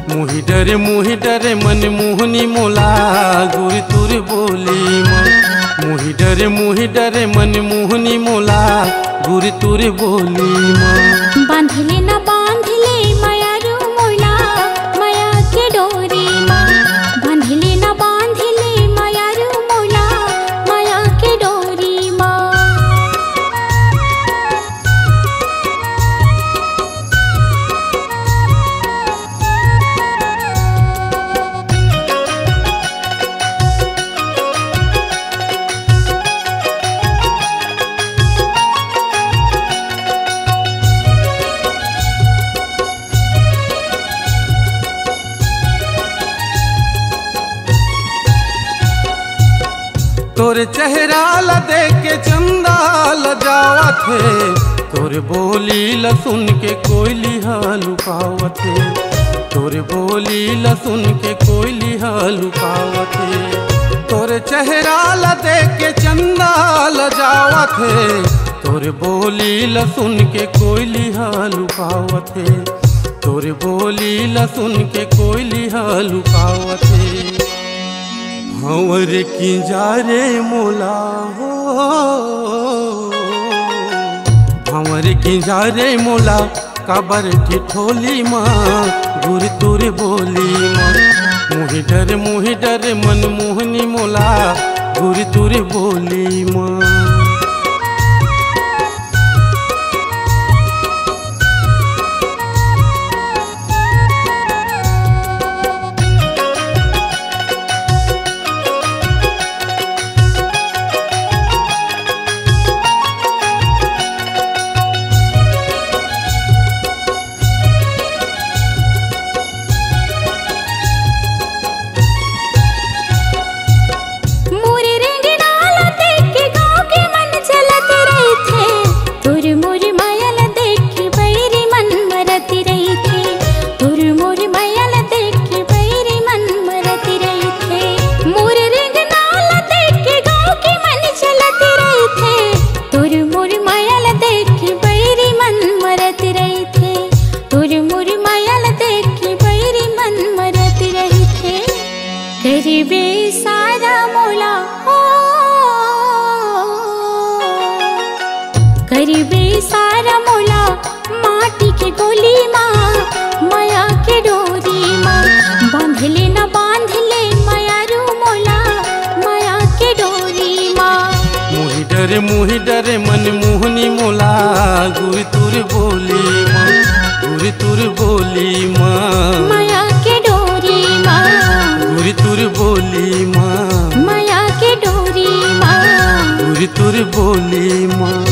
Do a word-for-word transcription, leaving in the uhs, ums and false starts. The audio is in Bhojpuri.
मुहि डरे मुहि डरे मन मोहनी मोला गुरी तुर बोली माँ। मुहि डरे मुहि डरे मन मोहनी मोला गुरी तुर बोली माँ। बांधले ना बांधले माया रू मोला माया के डोरी माँ। बांधले ना बांधले माया रू मोला माया के डोरी माँ। तोरे चेहरा ला देख के चंदा लजावा थे। तोरे बोली ला सुन के कोयली लुकावत थे। तोरे बोली ला सुन के कोयली लुकावत थे। तोरे चेहरा ला देख के चंदा लजावा थे। तोरे बोली ला सुन के कोयली लुकावत थे। तोरे बोली ला सुन के कोयली लुकावत थे। भंवर की जारे मोला हो भंवर की जारे मोला काबर की ठोली माँ गुर तुर बोली माँ। मुहि डर मुहि डर मन मोहनी मोला गुर तुर बोली माँ। करीबे सारा मोला हो करीबे सारा मोला माटी के गोली माँ माया के डोरी माँ। बांधले ना बांधले माया रू मोला माया के डोरी माँ। मुहि डरे मुहि डरे मन मोहनी मोला गुरी तुर बोली माँ। गुरी तुर बोली माँ माया के डोरी माँ। गुरी तुर बोली माँ माया के डोरी माँ। गुरी तुर बोली माँ।